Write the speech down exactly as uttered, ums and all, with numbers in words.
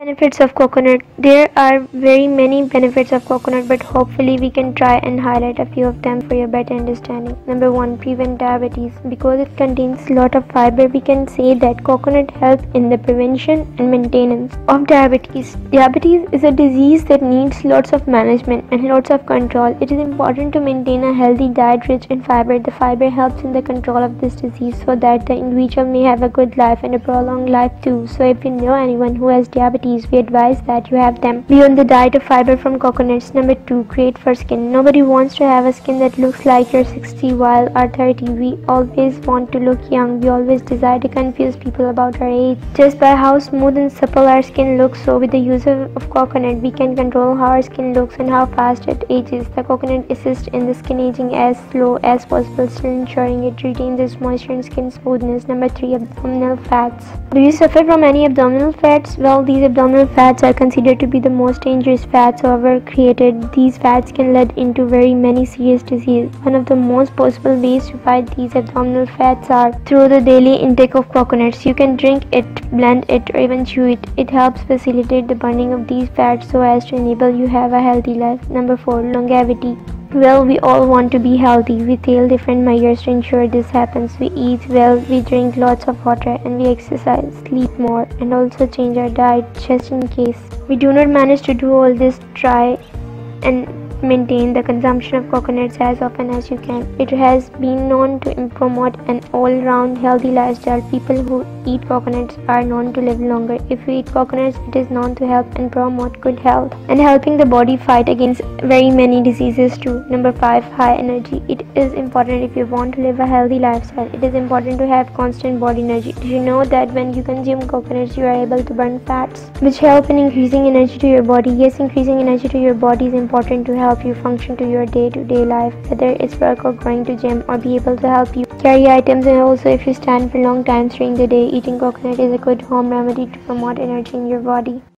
Benefits of coconut. There are very many benefits of coconut, but hopefully we can try and highlight a few of them for your better understanding. Number one, prevent diabetes. Because it contains a lot of fiber, we can say that coconut helps in the prevention and maintenance of diabetes. Diabetes is a disease that needs lots of management and lots of control. It is important to maintain a healthy diet rich in fiber. The fiber helps in the control of this disease so that the individual may have a good life and a prolonged life too. So if you know anyone who has diabetes, we advise that you have them be on the diet of fiber from coconuts. Number two, great for skin. Nobody wants to have a skin that looks like you're sixty while are thirty. We always want to look young. We always desire to confuse people about our age just by how smooth and supple our skin looks. So with the use of, of coconut, we can control how our skin looks and how fast it ages. The coconut assists in the skin aging as slow as possible, still ensuring it retains its moisture and skin smoothness. Number three, abdominal fats. Do you suffer from any abdominal fats? Well, these abdominal fats are considered to be the most dangerous fats ever created. These fats can lead into very many serious diseases. One of the most possible ways to fight these abdominal fats are through the daily intake of coconuts. You can drink it, blend it, or even chew it. It helps facilitate the burning of these fats so as to enable you have a healthy life. Number four, longevity. Well, we all want to be healthy. We take different measures to ensure this happens. We eat well, we drink lots of water, and we exercise, sleep more, and also change our diet just in case we do not manage to do all this. Try and maintain the consumption of coconuts as often as you can. It has been known to promote an all-round healthy lifestyle. People who eat coconuts are known to live longer. If you eat coconuts, it is known to help and promote good health and helping the body fight against very many diseases too. Number five, high energy. It is important if you want to live a healthy lifestyle. It is important to have constant body energy. Did you know that when you consume coconuts, you are able to burn fats, which help in increasing energy to your body? Yes, increasing energy to your body is important to help you function to your day-to-day life, whether it's work or going to gym, or be able to help you carry items. And also if you stand for long times during the day, eating coconut is a good home remedy to promote energy in your body.